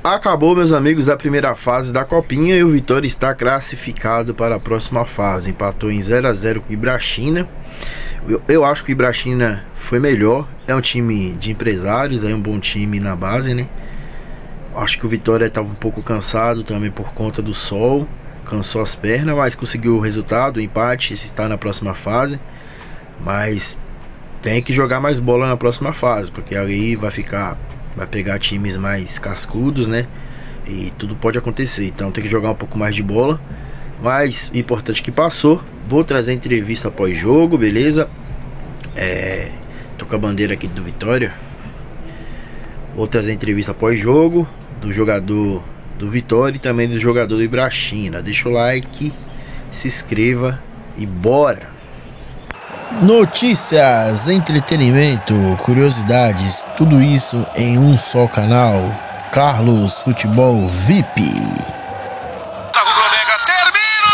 Acabou, meus amigos, a primeira fase da Copinha e o Vitória está classificado para a próxima fase. Empatou em 0 a 0 com o Ibrachina. Eu acho que o Ibrachina foi melhor. É um time de empresários, é um bom time na base, né? Acho que o Vitória estava um pouco cansado também por conta do sol. Cansou as pernas, mas conseguiu o resultado, o empate, está na próxima fase. Mas tem que jogar mais bola na próxima fase, porque aí vai pegar times mais cascudos, né? E tudo pode acontecer, então tem que jogar um pouco mais de bola. Mas o importante é que passou. Vou trazer entrevista pós-jogo, beleza? Tô com a bandeira aqui do Vitória. Vou trazer entrevista pós-jogo do jogador do Vitória e também do jogador do Ibrachina. Deixa o like, se inscreva e bora! Notícias, entretenimento, curiosidades, tudo isso em um só canal. Carlos Futebol VIP. A rubro-negra termina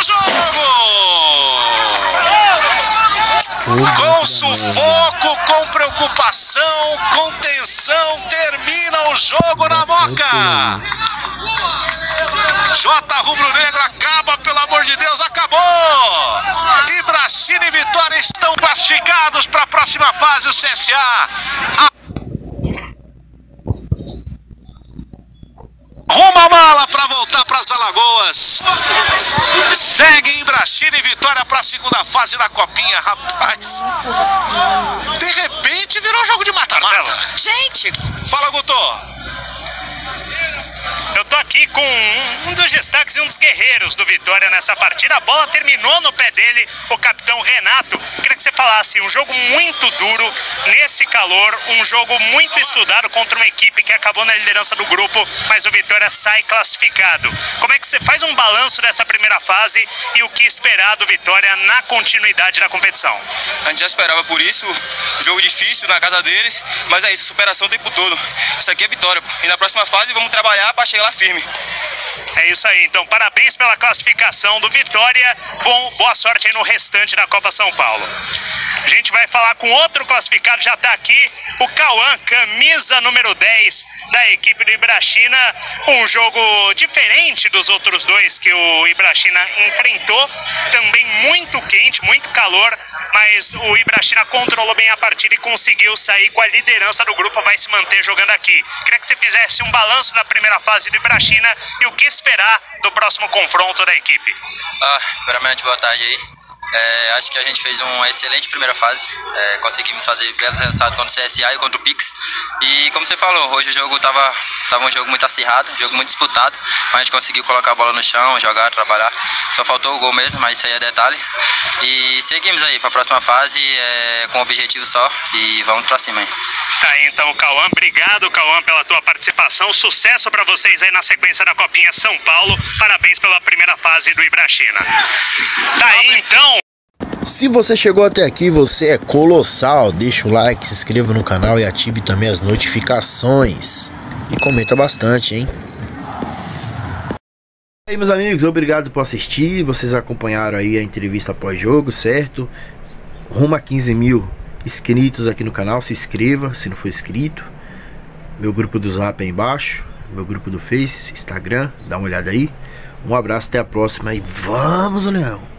o jogo! Com sufoco, com preocupação, com tensão, termina o jogo na Moca! J Rubro-Negro acaba, pelo amor de Deus, acabou! Ibrachina e Vitória estão classificados para a próxima fase. O CSA arruma a mala para voltar para as Alagoas. Segue Ibrachina e Vitória para a segunda fase da Copinha. Rapaz, de repente virou jogo de mata-mata. Gente, fala, Guto. Eu tô aqui com um dos destaques e um dos guerreiros do Vitória nessa partida. A bola terminou no pé dele, o capitão Renato. Queria que você falasse, um jogo muito duro nesse calor, um jogo muito estudado contra uma equipe que acabou na liderança do grupo, mas o Vitória sai classificado. Como é que você faz um balanço dessa primeira fase e o que esperar do Vitória na continuidade da competição? A gente já esperava por isso, jogo difícil na casa deles, mas é isso, superação o tempo todo. Isso aqui é Vitória, e na próxima fase vamos trabalhar para chegar lá firme. É isso aí, então parabéns pela classificação do Vitória. Boa sorte aí no restante da Copa São Paulo. A gente vai falar com outro classificado, já está aqui, o Cauã, camisa número 10 da equipe do Ibrachina. Um jogo diferente dos outros dois que o Ibrachina enfrentou. Também muito quente, muito calor, mas o Ibrachina controlou bem a partida e conseguiu sair com a liderança do grupo, vai se manter jogando aqui. Queria que você fizesse um balanço da primeira fase do Ibrachina e o que esperar do próximo confronto da equipe. Primeiramente, boa tarde aí. Acho que a gente fez uma excelente primeira fase, conseguimos fazer belos resultados contra o CSA e contra o Pix. E como você falou, hoje o jogo tava um jogo muito acirrado, um jogo muito disputado, mas a gente conseguiu colocar a bola no chão, jogar, trabalhar. Só faltou o gol mesmo, mas isso aí é detalhe. E seguimos aí para a próxima fase com um objetivo só e vamos para cima aí. Tá aí então, Cauã, obrigado, Cauã, pela tua participação. Sucesso para vocês aí na sequência da Copinha São Paulo. Parabéns pela primeira fase do Ibrachina. Tá aí então. Se você chegou até aqui, você é colossal. Deixa o like, se inscreva no canal e ative também as notificações. E comenta bastante, hein? E aí, meus amigos, obrigado por assistir. Vocês acompanharam aí a entrevista pós-jogo, certo? Rumo a 15 mil inscritos aqui no canal. Se inscreva se não for inscrito. Meu grupo do Zap aí embaixo, meu grupo do Face, Instagram, dá uma olhada aí. Um abraço, até a próxima e vamos, Leão!